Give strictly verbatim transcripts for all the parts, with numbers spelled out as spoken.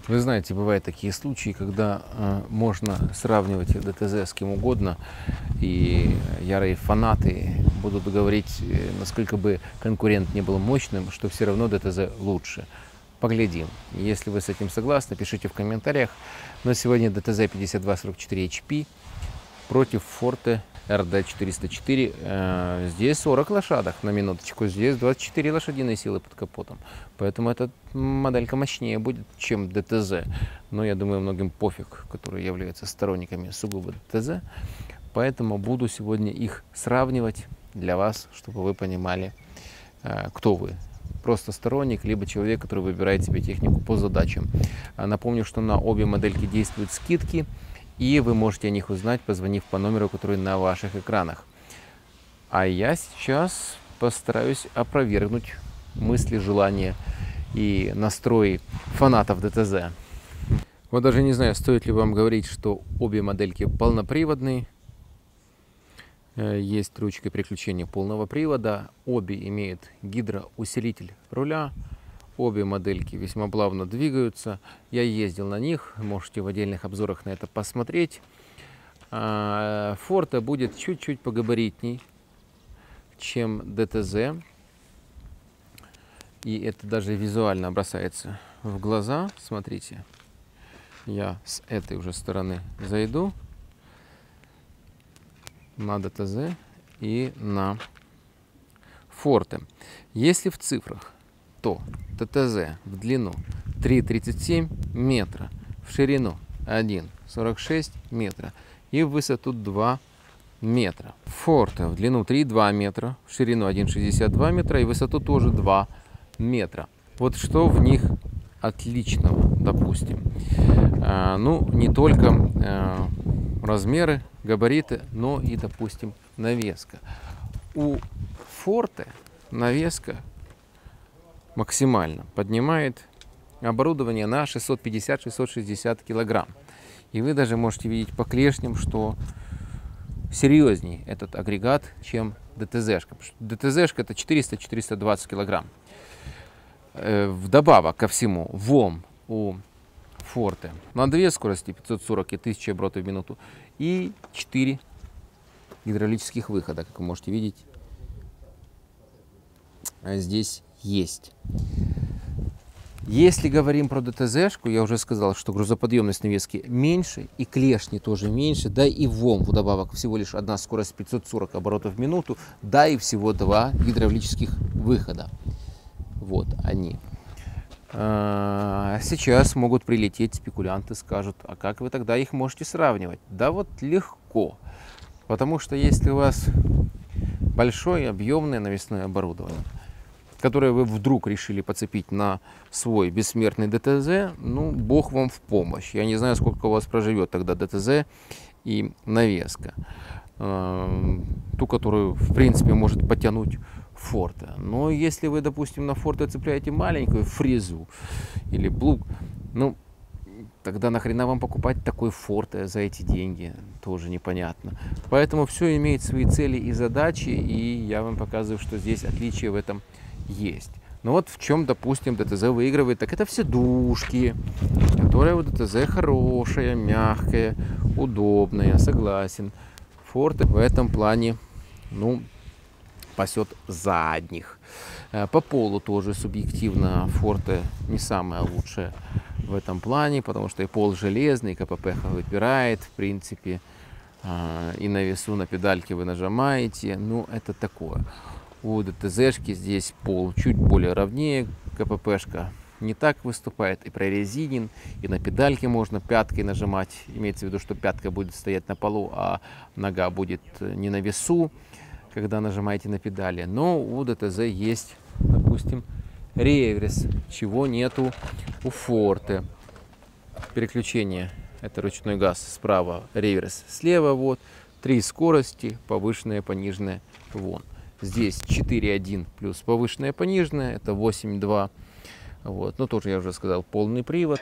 Вы знаете, бывают такие случаи, когда э, можно сравнивать ДТЗ с кем угодно, и ярые фанаты будут говорить, э, насколько бы конкурент не был мощным, что все равно ДТЗ лучше. Поглядим. Если вы с этим согласны, пишите в комментариях. Но сегодня ДТЗ пятьдесят два сорок четыре эйч пи против Forte эр дэ четыреста четыре. Э, здесь сорок лошадок на минуточку, здесь двадцать четыре лошадиные силы под капотом. Поэтому эта моделька мощнее будет, чем ДТЗ. Но я думаю, многим пофиг, которые являются сторонниками сугубо ДТЗ. Поэтому буду сегодня их сравнивать для вас, чтобы вы понимали, э, кто вы. Просто сторонник, либо человек, который выбирает себе технику по задачам. Напомню, что на обе модельки действуют скидки. И вы можете о них узнать, позвонив по номеру, который на ваших экранах. А я сейчас постараюсь опровергнуть мысли, желания и настрои фанатов ДТЗ. Вот даже не знаю, стоит ли вам говорить, что обе модельки полноприводные. Есть ручка переключения полного привода. Обе имеют гидроусилитель руля. Обе модельки весьма плавно двигаются. Я ездил на них, можете в отдельных обзорах на это посмотреть. Forte будет чуть-чуть погабаритней, чем ДТЗ. И это даже визуально бросается в глаза. Смотрите, я с этой уже стороны зайду на ДТЗ и на Forte. Если в цифрах, то ДТЗ в длину три тридцать семь метра, в ширину один сорок шесть метра и в высоту два метра. Forte в длину три два метра, в ширину один шестьдесят два метра и в высоту тоже два метра. Вот что в них отличного, допустим. А, ну, не только а, размеры, габариты, но и, допустим, навеска. У Forte навеска максимально поднимает оборудование на шестьсот пятьдесят — шестьсот шестьдесят килограмм. И вы даже можете видеть по клешням, что серьезней этот агрегат, чем ДТЗ-шка. ДТЗ-шка это четыреста — четыреста двадцать килограмм. Вдобавок ко всему, ВОМ у Forte на две скорости пятьсот сорок и тысяча оборотов в минуту и четыре гидравлических выхода, как вы можете видеть, здесь есть. Если говорим про ДТЗ-шку, я уже сказал, что грузоподъемность навески меньше, и клешни тоже меньше, да и ВОМ вдобавок всего лишь одна скорость пятьсот сорок оборотов в минуту, да и всего два гидравлических выхода. Вот они. А сейчас могут прилететь спекулянты, скажут, а как вы тогда их можете сравнивать? Да вот легко, потому что если у вас большое объемное навесное оборудование, которое вы вдруг решили подцепить на свой бессмертный ДТЗ, ну, бог вам в помощь. Я не знаю, сколько у вас проживет тогда ДТЗ и навеска. Ту, которую, в принципе, может потянуть Forte. Но если вы, допустим, на Forte цепляете маленькую фрезу или плуг, ну, тогда нахрена вам покупать такой Forte за эти деньги? Тоже непонятно. Поэтому все имеет свои цели и задачи, и я вам показываю, что здесь отличие в этом есть. Но вот в чем, допустим, ДТЗ выигрывает, так это все душки, которая у ДТЗ хорошая, мягкая, удобная, согласен. Forte в этом плане, ну, пасет задних. По полу тоже субъективно Forte не самая лучшая в этом плане, потому что и пол железный, и КПП выпирает, в принципе, и на весу, на педальке вы нажимаете, ну, это такое. У ДТЗ-шки здесь пол чуть более ровнее, КПП-шка не так выступает, и прорезинен, и на педальке можно пяткой нажимать, имеется в виду, что пятка будет стоять на полу, а нога будет не на весу, когда нажимаете на педали. Но у ДТЗ есть, допустим, реверс, чего нету у Forte. Переключение, это ручной газ справа, реверс слева, вот, три скорости, повышенная, пониженная, вон. Здесь четыре один плюс повышенная, пониженная, это восемь два. Вот. Но тоже я уже сказал, полный привод.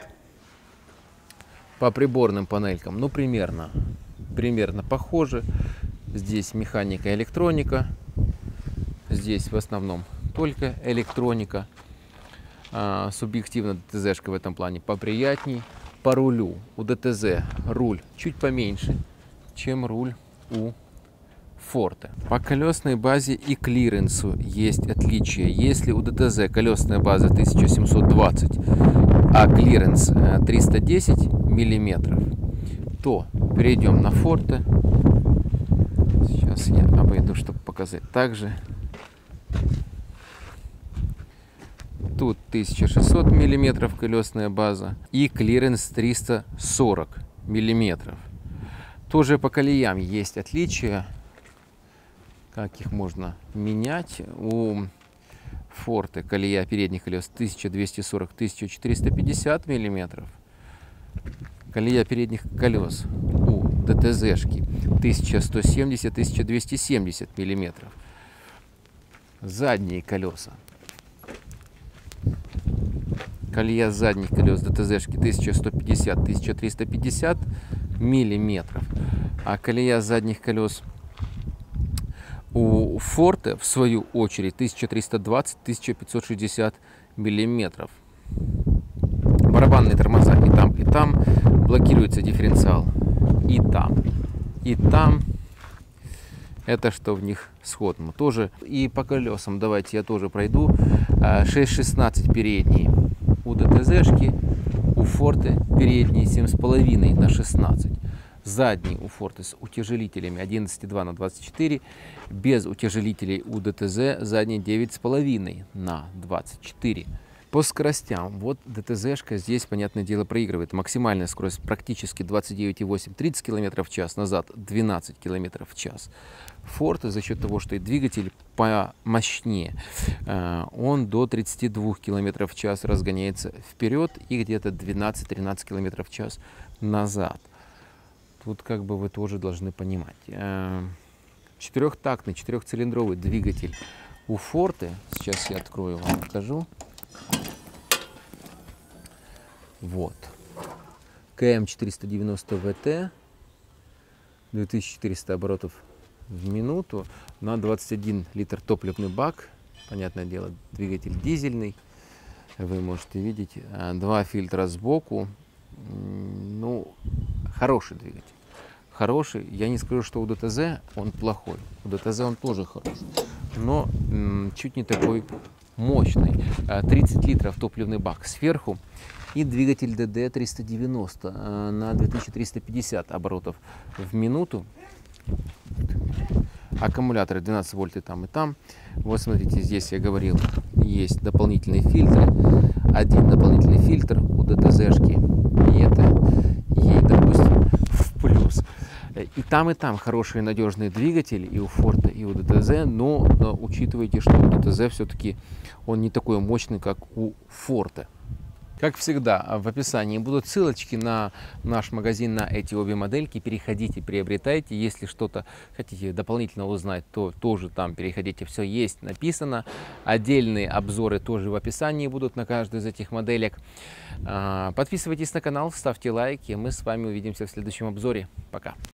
По приборным панелькам, ну, примерно, примерно похоже. Здесь механика, электроника. Здесь в основном только электроника. а, субъективно ДТЗ-шка в этом плане поприятней. По рулю у ДТЗ руль чуть поменьше, чем руль у Форте. По колесной базе и клиренсу есть отличия. Если у ДТЗ колесная база тысяча семьсот двадцать, а клиренс триста десять миллиметров, то перейдем на Форте. Сейчас я обойду, чтобы показать. Также тут тысяча шестьсот миллиметров колесная база и клиренс триста сорок миллиметров. Тоже по колеям есть отличия. Как их можно менять? У Форте колея передних колес тысяча двести сорок — тысяча четыреста пятьдесят миллиметров. Колея передних колес у ДТЗ-шки тысяча сто семьдесят — тысяча двести семьдесят миллиметров. Задние колеса. Колея задних колес ДТЗ-шки тысяча сто пятьдесят — тысяча триста пятьдесят миллиметров. А колея задних колес у Форте, в свою очередь, тысяча триста двадцать — тысяча пятьсот шестьдесят миллиметров. Барабанные тормоза и там, и там. Блокируется дифференциал и там, и там. Это что в них сходно. Тоже и по колесам давайте я тоже пройду. шесть шестнадцать передний у ДТЗ-шки, у Форте передний семь с половиной на шестнадцать. Задний у Форте с утяжелителями одиннадцать и два на двадцать четыре, без утяжелителей у ДТЗ задний девять с половиной на двадцать четыре. По скоростям, вот ДТЗ-шка здесь, понятное дело, проигрывает. Максимальная скорость практически двадцать девять и восемь — тридцать километров в час, назад двенадцать километров в час. Форте за счет того, что и двигатель помощнее, он до тридцати двух километров в час разгоняется вперед и где-то двенадцать — тринадцать километров в час назад. Тут как бы вы тоже должны понимать. Четырехтактный, четырехцилиндровый двигатель у Форте. Сейчас я открою, вам покажу. Вот. КМ четыреста девяносто ВТ. две тысячи четыреста оборотов в минуту. На двадцать один литр топливный бак. Понятное дело, двигатель дизельный. Вы можете видеть. Два фильтра сбоку. Ну, хороший двигатель. Хороший. Я не скажу, что у ДТЗ он плохой. У ДТЗ он тоже хороший. Но м, чуть не такой мощный. тридцать литров топливный бак сверху. И двигатель ДД триста девяносто на две тысячи триста пятьдесят оборотов в минуту. Аккумуляторы двенадцать вольт и там, и там. Вот смотрите, здесь я говорил, есть дополнительные фильтры. Один дополнительный фильтр у ДТЗ-шки. И это ей, допустим, в плюс. И там, и там хорошие надежные двигатели, и у Форте, и у ДТЗ, но, но учитывайте, что у ДТЗ все-таки он не такой мощный, как у Форте. Как всегда, в описании будут ссылочки на наш магазин, на эти обе модельки. Переходите, приобретайте. Если что-то хотите дополнительно узнать, то тоже там переходите. Все есть написано. Отдельные обзоры тоже в описании будут на каждую из этих моделек. Подписывайтесь на канал, ставьте лайки. Мы с вами увидимся в следующем обзоре. Пока.